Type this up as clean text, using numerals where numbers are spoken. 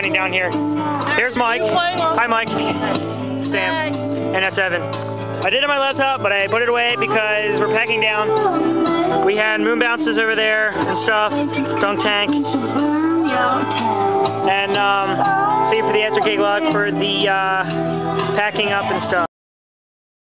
winding down here. Here's Mike. Hi, Mike. Sam. And that's Evan. I did it on my laptop, but I put it away because we're packing down. We had moon bounces over there and stuff. Dunk tank. And see you for the SRK Glug for the packing up and stuff.